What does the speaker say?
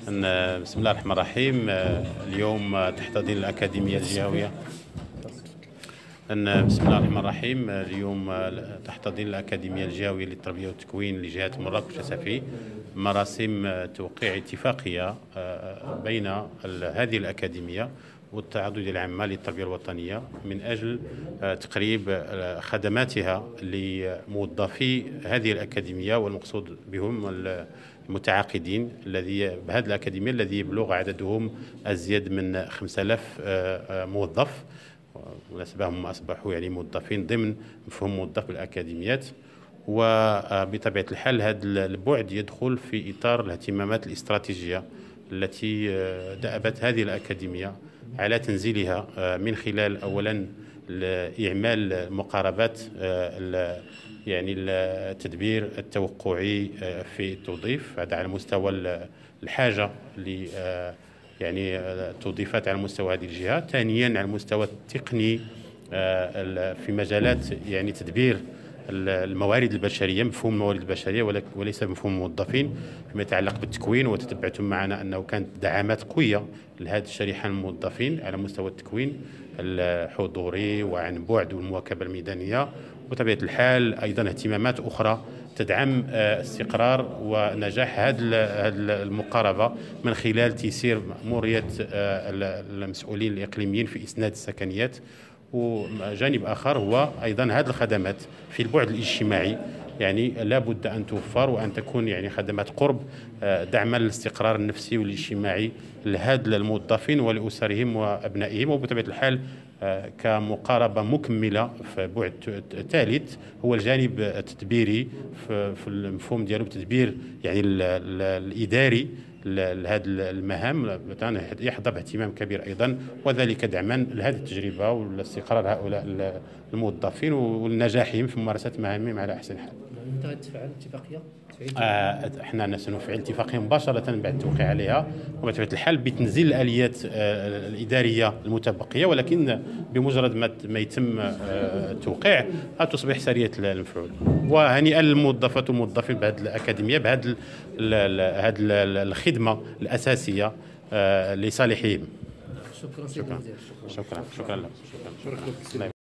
بسم الله الرحمن الرحيم. اليوم تحتضن الأكاديمية الجهوية. بسم الله الرحمن الرحيم. اليوم تحتضن الأكاديمية الجهوية للتربية والتكوين لجهة مراكش وسفي مراسم توقيع اتفاقية بين هذه الأكاديمية والتعاضدية العامة للتربية الوطنية من أجل تقريب خدماتها لموظفي هذه الأكاديمية، والمقصود بهم المتعاقدين الذي بهذه الأكاديمية الذي يبلغ عددهم أزيد من 5000 موظف. بالمناسبة هم أصبحوا يعني موظفين ضمن مفهوم موظف بالأكاديميات، وبطبيعة الحال هذا البعد يدخل في إطار الاهتمامات الاستراتيجية التي دأبت هذه الأكاديمية على تنزيلها من خلال أولا إعمال المقاربات، يعني التدبير التوقعي في التوظيف، هذا على مستوى الحاجة يعني التوظيفات على مستوى هذه الجهة. ثانيا على المستوى التقني في مجالات يعني تدبير الموارد البشرية، مفهوم الموارد البشرية وليس مفهوم الموظفين، فيما يتعلق بالتكوين. وتتبعتم معنا أنه كانت دعامات قوية لهذه الشريحة من الموظفين على مستوى التكوين الحضوري وعن بعد والمواكبة الميدانية، وبطبيعة الحال أيضا اهتمامات أخرى تدعم استقرار ونجاح هذه المقاربة من خلال تيسير مأمورية المسؤولين الإقليميين في إسناد السكنيات. وجانب آخر هو أيضا هذه الخدمات في البعد الاجتماعي، يعني لا بد أن توفر وأن تكون يعني خدمات قرب دعما للاستقرار النفسي والاجتماعي لهذ الموظفين ولأسرهم وأبنائهم. وبطبيعة الحال كمقاربة مكملة في بعد ثالث هو الجانب التدبيري في المفهوم ديالو، بتدبير يعني الإداري لهذه المهام يحظى باهتمام كبير أيضا، وذلك دعما لهذه التجربة والاستقرار هؤلاء الموظفين ونجاحهم في ممارسة مهامهم على أحسن حال. متى تفعل اتفاقية؟ احنا سنفعل اتفاقية مباشرة بعد التوقيع عليها، وبطبيعة الحال بتنزيل الآليات الإدارية المتبقية، ولكن بمجرد ما يتم التوقيع تصبح سارية المفعول. وهنيئا للموظفات والموظفين بهذه الأكاديمية بهذه الخدمة الأساسية لصالحهم. شكرا. شكرا لك. شكرا.